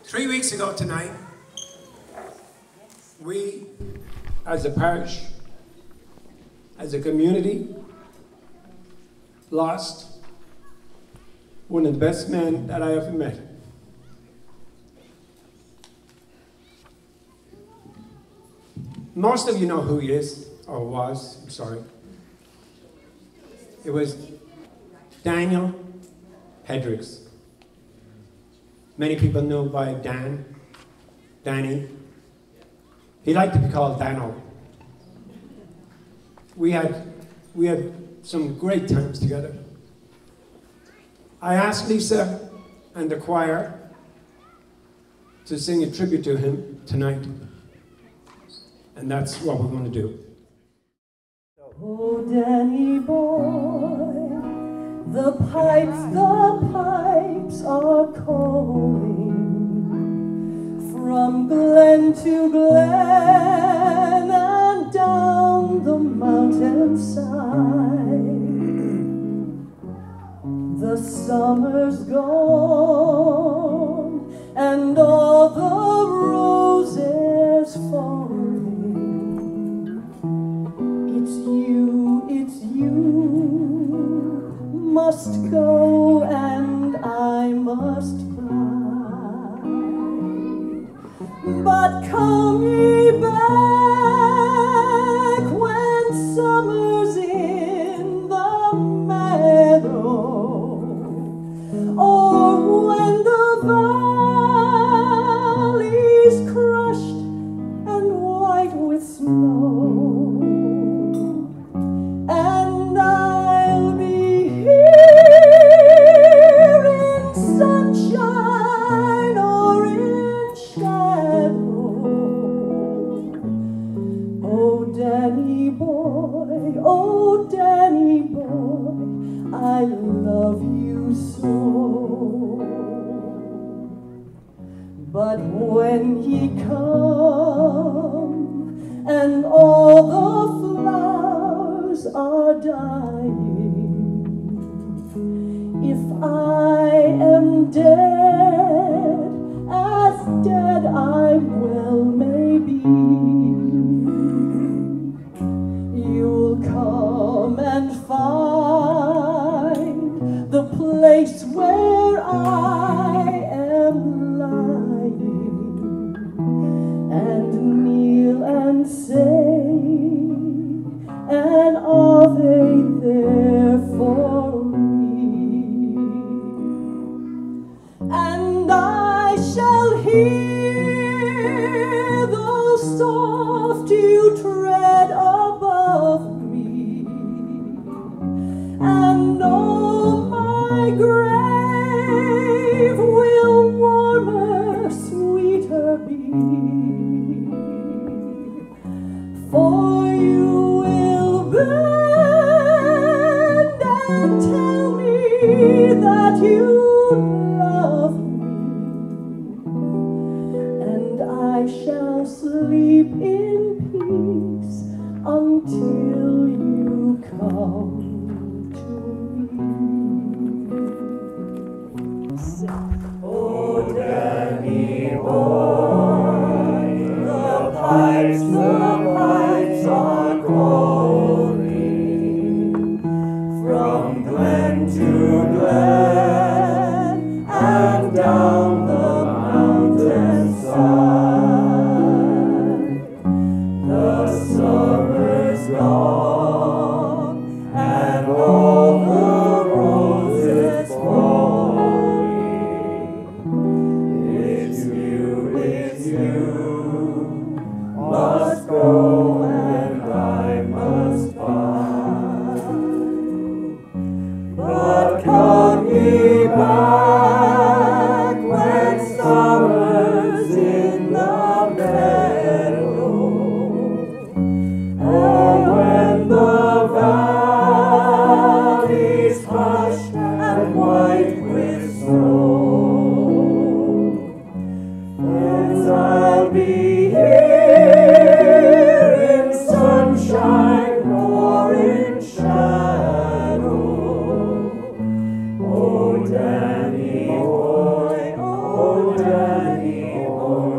3 weeks ago tonight, we, as a parish, as a community, lost one of the best men that I ever met. Most of you know who he is, or was, I'm sorry. It was Daniel Hedrick. Many people know by Danny. He liked to be called Dano. We had some great times together. I asked Lisa and the choir to sing a tribute to him tonight. And that's what we're going to do. Oh, Danny boy, the pipes are calling from glen to glen and down the mountainside. The summer's gone and all the roses falling. It's you must go and I must fly. But come ye back when summer's in the meadow, or when the valley's crushed and white with snow. And I'll be here in sunshine or in shadow. Oh, Danny boy, I love you so. But when ye come and all the flowers are dying, if I am dead, as dead I well may be, you'll come and find the place where I am lying, and kneel and say an Ave there for me, and I shall hear those soft you tread above me, and oh, my grave will warmer, sweeter be, for you will bend and tell me that you love me, and I shall sleep in peace until you come to me. Oh, Danny boy, the pipes are calling from glen to glen and down the mountainside. The summer's gone and all the roses falling. It's you must go and I must find. But come ye back when summer's in the meadow, or when the valley's hushed and white with snow. And I'll be here in sunshine or in shadow. Oh, Danny boy, oh, anymore.